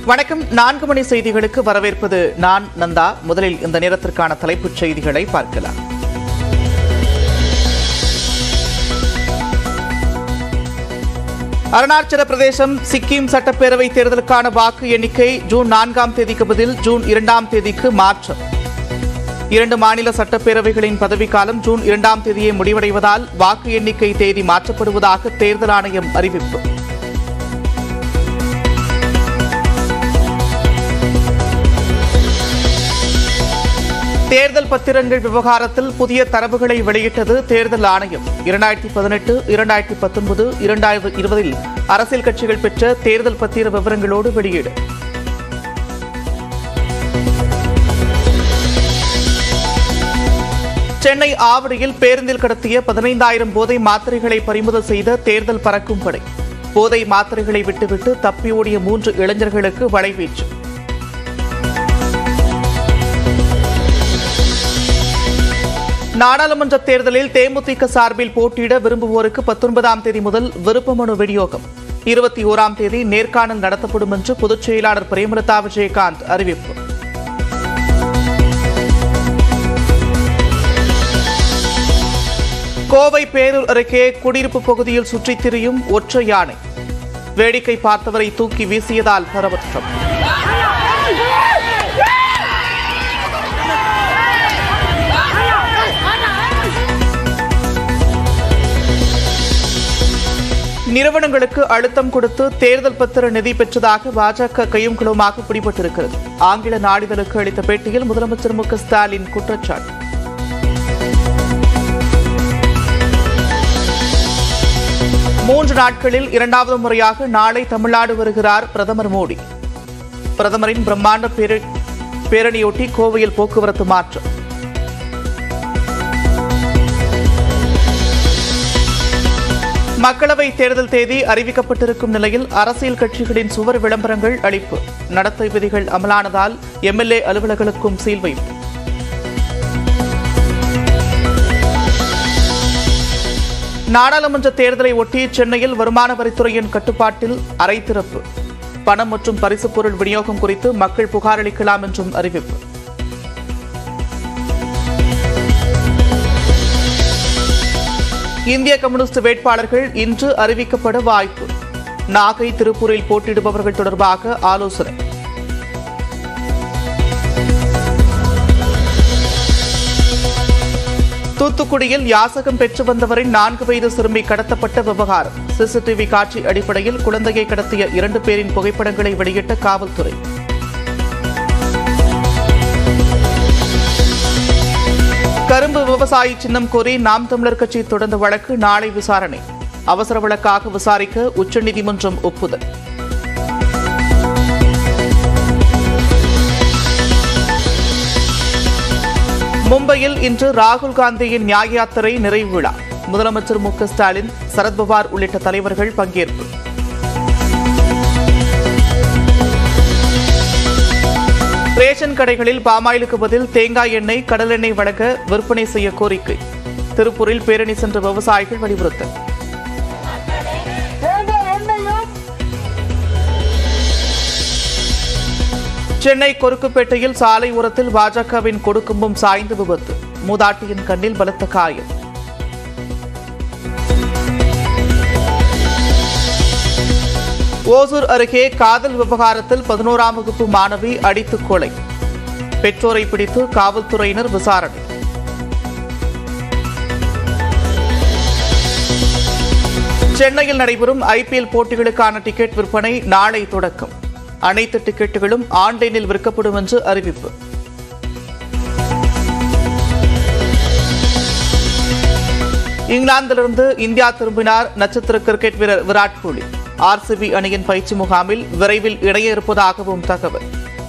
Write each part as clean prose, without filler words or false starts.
வணக்கம். 4 மணி செய்திகளுக்கு வரவேற்பது நான் நந்தா. முதலில் இந்த நேரத்திற்கான தலைப்புச் செய்திகளை பார்க்கலாம். அருணாச்சல பிரதேசம் சிக்கிம் சட்டப்பேரவை தேர்தலுக்கான வாக்கு எண்ணிக்கை ஜூன் 4ஆம் தேதிக்கு பதில் ஜூன் 2ஆம் தேதிக்கு மாற்றம். 2 மாநில சட்டப்பேரவைகளின் பதவிக்காலம் ஜூன் 2ஆம் தேதியே முடிவடைவதால் வாக்கு எண்ணிக்கை தேதி மாற்றப்படுவதாக தேர்தல் ஆணையம் அறிவிப்பு. தேர்தல் பத்திரங்கள் விவகாரத்தில் புதிய தரவுகளை வெளியிட்டது தேர்தல் ஆணையம். 2018, 2019, 2020 அரசியல் கட்சிகள் பெற்ற தேர்தல் பத்திர விவரங்களோடு வெளியீடு. சென்னை ஆவடியில் பேருந்தில் கடத்திய 15,000 போதை மாத்திரைகளை பறிமுதல் செய்த தேர்தல் பறக்கும் படை. போதை மாத்திரைகளை விட்டுவிட்டு தப்பி ஓடிய 3 இளைஞர்களுக்கு வலைவீச்சு. நாடாளுமன்ற தேர்தலில் தேமுதிக சார்பில் போட்டியிட விரும்புவோருக்கு 19ஆம் தேதி முதல் விருப்ப மனு விநியோகம். 21ஆம் தேதி நேர்காணல் நடத்தப்படும் என்று பொதுச் செயலாளர் பிரேமலதா விஜயகாந்த் அறிவிப்பு. கோவை பேரூர் அருகே குடியிருப்பு பகுதியில் சுற்றித் திரியும் ஒற்றை யானை. வேடிக்கை பார்த்தவரை தூக்கி வீசியதால் பரபரப்பு. நிறுவனங்களுக்கு அழுத்தம் கொடுத்து தேர்தல் பத்திர நிதி பெற்றதாக பாஜக கையும் களவுமாக பிடிபட்டிருக்கிறது. ஆங்கில நாளிதழுக்கு அளித்த பேட்டியில் முதலமைச்சர் மு க ஸ்டாலின் குற்றச்சாட்டு. மூன்று நாட்களில் 2வது முறையாக நாளை தமிழ்நாடு வருகிறார் பிரதமர் மோடி. பிரதமரின் பிரம்மாண்ட பேரணியொட்டி கோவையில் போக்குவரத்து மாற்றம். மக்களவை தேர்தல் தேதி அறிவிக்கப்பட்டிருக்கும் நிலையில் அரசியல் கட்சிகளின் சுவர் விளம்பரங்கள் அளிப்பு. நடத்தை விதிகள் அமலானதால் எம்எல்ஏ அலுவலர்களுக்கும் சீல் வைப்பு. நாடாளுமன்ற தேர்தலை ஒட்டி சென்னையில் வருமான வரித்துறையின் கட்டுப்பாட்டில் அறை திறப்பு. பணம் மற்றும் பரிசுப் பொருள் விநியோகம் குறித்து மக்கள் புகார் அளிக்கலாம் என்றும் அறிவிப்பு. இந்திய கம்யூனிஸ்ட் வேட்பாளர்கள் இன்று அறிவிக்கப்பட வாய்ப்பு. நாகை, திருப்பூரில் போட்டியிடுபவர்கள் தொடர்பாக ஆலோசனை. தூத்துக்குடியில் யாசகம் பெற்று வந்தவரின் 4 வயது சிறுமி கடத்தப்பட்ட விவகாரம். சிசிடிவி காட்சி அடிப்படையில் குழந்தையை கடத்திய 2 பேரின் புகைப்படங்களை வெளியிட்ட காவல்துறை. கரும்பு விவசாயி சின்னம் கோரி நாம் தமிழர் கட்சி தொடர்ந்த வழக்கு நாளை விசாரணை. அவசர வழக்காக விசாரிக்க உச்சநீதிமன்றம் ஒப்புதல். மும்பையில் இன்று ராகுல் காந்தியின் நியாய யாத்திரை நிறைவு விழா. முதலமைச்சர் மு க ஸ்டாலின், சரத்பவார் உள்ளிட்ட தலைவர்கள் பங்கேற்பு. ரேஷன் கடைகளில் பாமாயிலுக்கு பதில் தேங்காய் எண்ணெய், கடல் எண்ணெய் வழங்க விற்பனை செய்ய கோரிக்கை. திருப்பூரில் பேரணி சென்ற விவசாயிகள் வலியுறுத்தல். சென்னை கொருக்குப்பேட்டையில் சாலை ஓரத்தில் பாஜகவின் கொடுக்கும்பும் சாய்ந்து விபத்து. மூதாட்டியின் கண்ணில் பலத்த காயம். ஓசூர் அருகே காதல் விவகாரத்தில் 11ஆம் வகுப்பு மாணவி அடித்து கொலை. பெற்றோரை பிடித்து காவல்துறையினர் விசாரணை. சென்னையில் நடைபெறும் IPL போட்டிகளுக்கான டிக்கெட் விற்பனை நாளை தொடக்கம். அனைத்து டிக்கெட்டுகளும் ஆன்லைனில் விற்கப்படும் என்று அறிவிப்பு. இங்கிலாந்திலிருந்து இந்தியா திரும்பினார் நட்சத்திர கிரிக்கெட் வீரர் விராட் கோலி. RCB அணியின் பயிற்சி முகாமில் விரைவில் இணைய இருப்பதாகவும் தகவல்.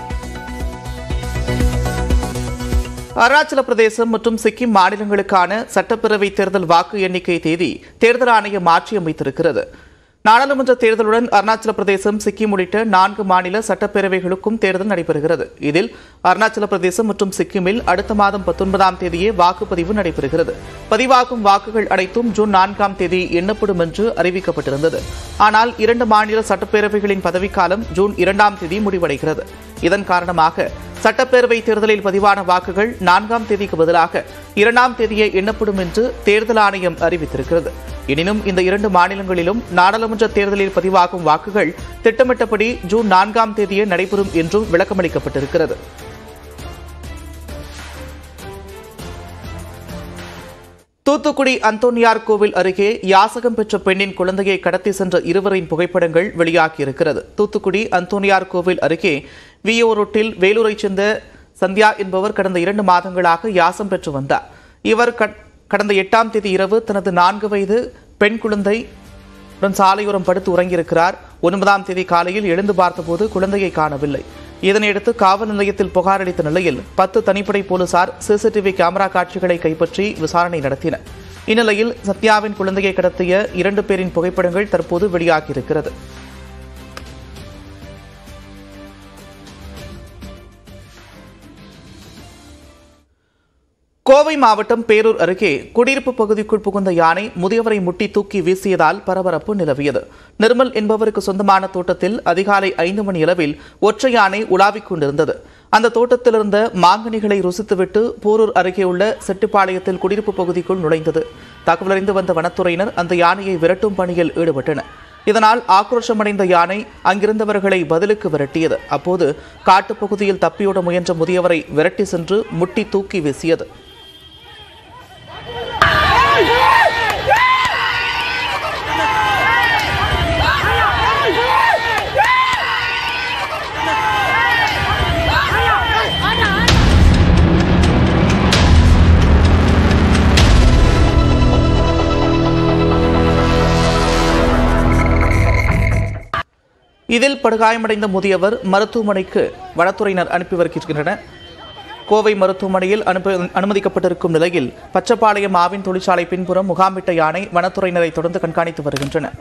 அருணாச்சல பிரதேசம் மற்றும் சிக்கிம் மாநிலங்களுக்கான சட்டப்பேரவை தேர்தல் வாக்கு எண்ணிக்கை தேதி தேர்தல் ஆணையம் மாற்றியமைத்திருக்கிறது. நாடாளுமன்ற தேர்தலுடன் அருணாச்சல பிரதேசம், சிக்கிம் உள்ளிட்ட 4 மாநில சட்டப்பேரவைகளுக்கும் தேர்தல் நடைபெறுகிறது. இதில் அருணாச்சல பிரதேசம் மற்றும் சிக்கிமில் அடுத்த மாதம் 19ஆம் தேதியே வாக்குப்பதிவு நடைபெறுகிறது. பதிவாகும் வாக்குகள் அனைத்தும் ஜூன் 4ஆம் தேதி எண்ணப்படும் என்று அறிவிக்கப்பட்டிருந்தது. ஆனால் 2 மாநில சட்டப்பேரவைகளின் பதவிக்காலம் ஜூன் 2ஆம் தேதி முடிவடைகிறது. இதன் காரணமாக சட்டப்பேரவை தேர்தலில் பதிவான வாக்குகள் 4ஆம் தேதிக்கு பதிலாக 2ஆம் தேதியே எண்ணப்படும் என்று தேர்தல் ஆணையம் அறிவித்திருக்கிறது. எனினும் இந்த 2 மாநிலங்களிலும் நாடாளுமன்ற தேர்தலில் பதிவாகும் வாக்குகள் திட்டமிட்டபடி ஜூன் 4ஆம் தேதியே நடைபெறும் என்றும் விளக்கமளிக்கப்பட்டிருக்கிறது. தூத்துக்குடி அந்தோனியார் கோவில் அருகே யாசகம் பெற்ற பெண்ணின் குழந்தையை கடத்தி சென்ற இருவரின் புகைப்படங்கள் வெளியாகியிருக்கிறது. தூத்துக்குடி அந்தோனியார் கோவில் அருகே வியோரோட்டில் வேலூரைச் சேர்ந்த சந்தியா என்பவர் கடந்த 2 மாதங்களாக யாசம் பெற்று வந்தார். இவர் கடந்த 8ஆம் தேதி இரவு தனது 4 வயது பெண் குழந்தை சாலையோரம் படுத்து உறங்கியிருக்கிறார். 9ஆம் தேதி காலையில் எழுந்து பார்த்தபோது குழந்தையை காணவில்லை. இதனையடுத்து காவல் நிலையத்தில் புகார் அளித்த நிலையில் 10 தனிப்படை போலீசார் சிசிடிவி கேமரா காட்சிகளை கைப்பற்றி விசாரணை நடத்தினர். இந்நிலையில் சத்யாவின் குழந்தையை கடத்திய 2 பேரின் புகைப்படங்கள் தற்போது வெளியாகியிருக்கிறது. கோவை மாவட்டம் பேரூர் அருகே குடியிருப்பு பகுதிக்குள் புகுந்த யானை முதியவரை முட்டி தூக்கி வீசியதால் பரபரப்பு நிலவியது. நிர்மல் என்பவருக்கு சொந்தமான தோட்டத்தில் அதிகாலை 5 மணி அளவில் ஒற்றை யானை உலாவிக் கொண்டிருந்தது. அந்த தோட்டத்தில் இருந்த மாங்கனிகளை ருசித்துவிட்டு போரூர் அருகே உள்ள செட்டிப்பாளையத்தில் குடியிருப்பு பகுதிக்குள் நுழைந்தது. தகவலறிந்து வந்த வனத்துறையினர் அந்த யானையை விரட்டும் பணியில் ஈடுபட்டனர். இதனால் ஆக்ரோஷமடைந்த யானை அங்கிருந்தவர்களை பதிலுக்கு விரட்டியது. அப்போது காட்டுப்பகுதியில் தப்பியோட முயன்ற முதியவரை விரட்டி சென்று முட்டி தூக்கி வீசியது. இதில் படுகாயமடைந்த முதியவர் மருத்துவமனைக்கு வனத்துறையினர் அனுப்பி வருகின்றனர். கோவை மருத்துவமனையில் அனுமதிக்கப்பட்டிருக்கும் நிலையில் பச்சப்பாளையம் ஆவின் தொழிற்சாலை பின்புறம் முகாமிட்ட யானை வனத்துறையினரை தொடர்ந்து கண்காணித்து வருகின்றனர்.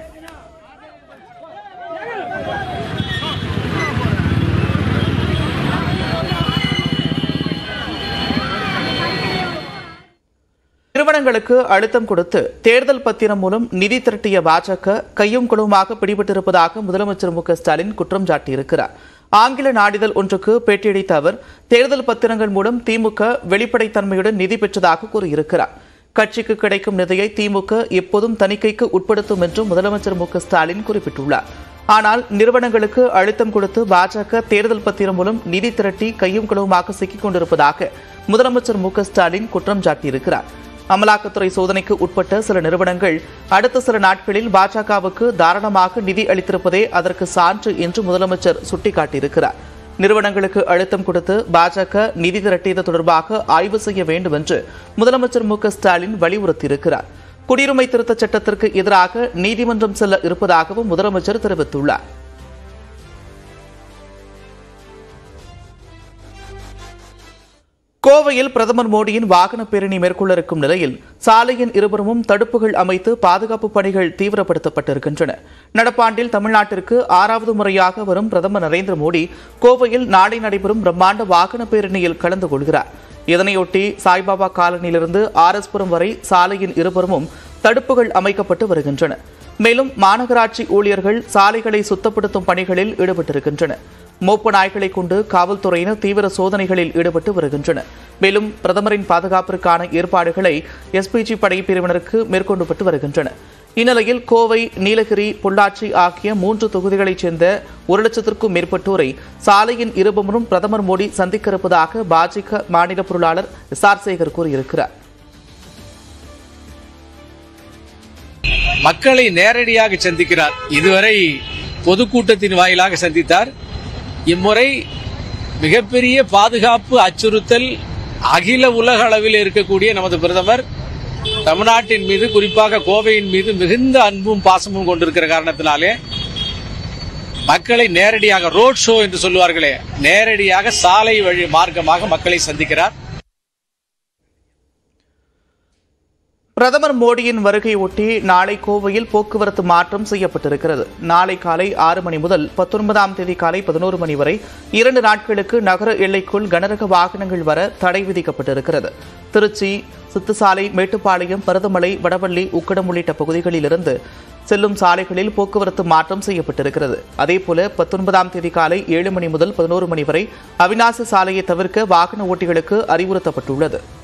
நிறுவனங்களுக்கு அழுத்தம் கொடுத்து தேர்தல் பத்திரம் மூலம் நிதி திரட்டிய பாஜக கையும் களவுமாக பிடிபட்டிருப்பதாக முதலமைச்சர் மு.க.ஸ்டாலின் குற்றம் சாட்டியிருக்கிறார். ஆங்கில நாளிதழ் ஒன்றுக்கு பேட்டியளித்த அவர் தேர்தல் பத்திரங்கள் மூலம் திமுக வெளிப்படைத்தன்மையுடன் நிதி பெற்றதாக கூறியிருக்கிறார். கட்சிக்கு கிடைக்கும் நிதியை திமுக எப்போதும் தணிக்கைக்கு உட்படுத்தும் என்றும் முதலமைச்சர் மு.க.ஸ்டாலின் குறிப்பிட்டுள்ளார். ஆனால் நிறுவனங்களுக்கு அழுத்தம் கொடுத்து பாஜக தேர்தல் பத்திரம் மூலம் நிதி திரட்டி கையும் களவுமாக சிக்கிக் கொண்டிருப்பதாக முதலமைச்சர் மு.க.ஸ்டாலின் குற்றம் சாட்டியிருக்கிறார். அமலாக்கத்துறை சோதனைக்கு உட்பட்ட சில நிறுவனங்கள் அடுத்த சில நாட்களில் பாஜகவுக்கு தாராளமாக நிதி அளித்திருப்பதே அதற்கு சான்று என்று முதலமைச்சர் சுட்டிக்காட்டியிருக்கிறார். நிறுவனங்களுக்கு அழுத்தம் கொடுத்து பாஜக நிதி திரட்டியது தொடர்பாக ஆய்வு செய்ய வேண்டும் என்று முதலமைச்சர் மு.க.ஸ்டாலின் வலியுறுத்தியிருக்கிறார். குடியுரிமை திருத்தச் சட்டத்திற்கு எதிராக நீதிமன்றம் செல்ல இருப்பதாகவும் முதலமைச்சர் தெரிவித்துள்ளார். கோவையில் பிரதமர் மோடியின் வாகன பேரணி மேற்கொள்ள இருக்கும் நிலையில் சாலையின் இருபுறமும் தடுப்புகள் அமைத்து பாதுகாப்பு பணிகள் தீவிரப்படுத்தப்பட்டிருக்கின்றன. நடப்பாண்டில் தமிழ்நாட்டிற்கு 6வது முறையாக வரும் பிரதமர் நரேந்திர மோடி கோவையில் நாளை நடைபெறும் பிரம்மாண்ட வாகன பேரணியில் கலந்து கொள்கிறார். இதனையொட்டி சாய்பாபா காலனியிலிருந்து ஆர்எஸ்புரம் வரை சாலையின் இருபுறமும் தடுப்புகள் அமைக்கப்பட்டு வருகின்றன. மேலும் மாநகராட்சி ஊழியர்கள் சாலைகளை சுத்தப்படுத்தும் பணிகளில் ஈடுபட்டிருக்கின்றனர். மோப்ப நாய்களை கொண்டு காவல்துறையினர் தீவிர சோதனைகளில் ஈடுபட்டு வருகின்றனர். மேலும் பிரதமரின் பாதுகாப்பிற்கான ஏற்பாடுகளை எஸ்பிஜி படைப்பிரிவினருக்கு மேற்கொள்ளப்பட்டு வருகின்றன. இந்நிலையில் கோவை, நீலகிரி, பொள்ளாச்சி ஆகிய 3 தொகுதிகளைச் சேர்ந்த 1 லட்சத்திற்கும் மேற்பட்டோரை சாலையின் இருபுறமும் பிரதமர் மோடி சந்திக்க இருப்பதாக பாஜக மாநில பொருளாளர் எஸ்.ஆர். சேகர் கூறியிருக்கிறார். மக்களை நேரடியாக சந்திக்கிறார். இதுவரை பொதுக்கூட்டத்தின் வாயிலாக சந்தித்தார். இம்முறை மிகப்பெரிய பாதுகாப்பு அச்சுறுத்தல் அகில உலக அளவில் இருக்கக்கூடிய நமது பிரதமர் தமிழ்நாட்டின் மீது, குறிப்பாக கோவையின் மீது மிகுந்த அன்பும் பாசமும் கொண்டிருக்கிற காரணத்தினாலே மக்களை நேரடியாக ரோட் ஷோ என்று சொல்லுவார்களே, நேரடியாக சாலை வழி மார்க்கமாக மக்களை சந்திக்கிறார். பிரதமர் மோடியின் வருகையொட்டி நாளை கோவையில் போக்குவரத்து மாற்றம் செய்யப்பட்டிருக்கிறது. நாளை காலை 6 மணி முதல் 19ஆம் தேதி காலை 11 மணி வரை 2 நாட்களுக்கு நகர எல்லைக்குள் கனரக வாகனங்கள் வர தடை விதிக்கப்பட்டிருக்கிறது. திருச்சி, சித்துசாலை, மேட்டுப்பாளையம், பருதமலை, வடவள்ளி, உக்கடம் உள்ளிட்ட பகுதிகளிலிருந்து செல்லும் சாலைகளில் போக்குவரத்து மாற்றம் செய்யப்பட்டிருக்கிறது. அதேபோல 19ஆம் தேதி காலை 7 மணி முதல் 11 மணி வரை அவிநாசி சாலையை தவிர்க்க வாகன ஓட்டிகளுக்கு அறிவுறுத்தப்பட்டுள்ளது.